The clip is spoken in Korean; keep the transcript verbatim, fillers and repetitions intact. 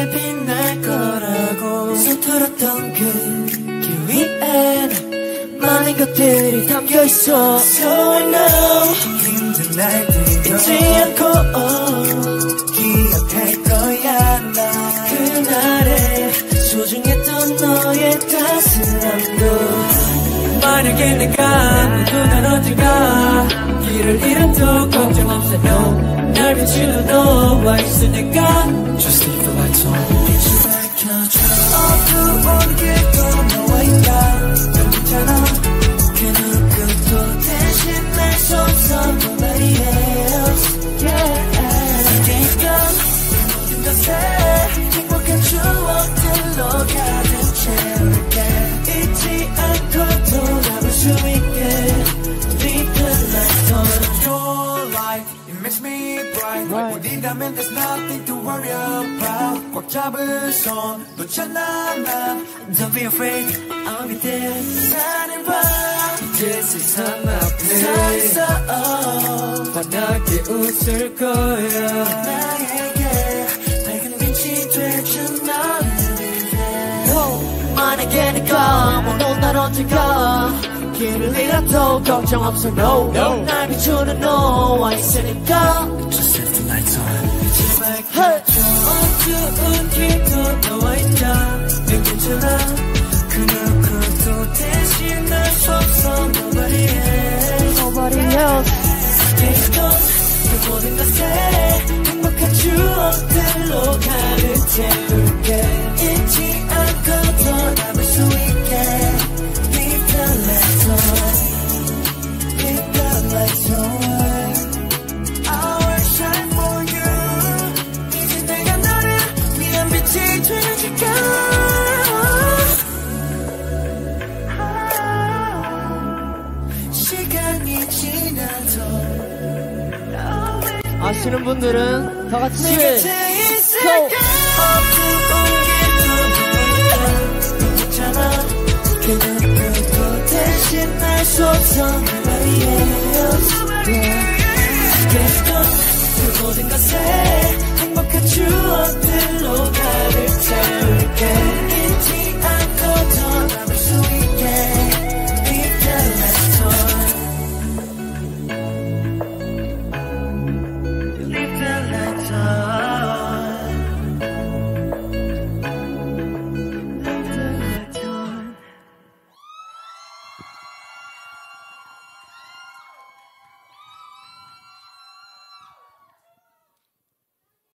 밝게 빛날 거라고 서툴었던 그 길 위엔 많은 것들이 담겨있어. So I know 힘든 날들 잊지 않고 기억할 거야. 나 그날의 소중했던 너의 따스함도. 만약에 내가 누구나 언젠가 길을 잃어도 걱정 없어. No 날 비추는 너와 있으니까 Just leave the lights on. 빛을 밝혀줘. 어두운 길도 너와 있다. 넌 괜찮아. 그 누구도 대신할 수 없어. Nobody else. Yeah. 그러니까 모든 것에 행복한 추억들로 가득 채울게. 잊지 않고 돌아볼 수 있게. Leave the lights on. Your light, it makes me bright. Right. 우리라면 there's nothing to worry about. 꽉 잡은 손 놓잖아 난. Don't be afraid, I'll be there. 사는 밤 이제 세상 앞에 서 있어. 환하게 웃을 거야. 나에게 밝은 빛이 돼준 너를 위해. 만약에 내가 오늘 날 언젠가 길을 잃어도 걱정 없어. No, no. 날 비추는 너와 있으니까 Just leave the lights on. Hey. 어두운 길도 너와 있다. 내 괜찮아. 그 누구도 대신할 수 없어. Nobody else. Nobody else. 그 모든 것에 행복한 추억들로 가득 채울게. 잊지 않고 돌아볼 수 있게. Leave the lights on. Leave the lights on. I will shine for you. 이제 내가 너를 위한 빛이 되어줄까. 시간이 지나도 아시는 분들은 다 같이 Go! 그 누구도 대신할 수 없어. Nobody else. 그 모든 것에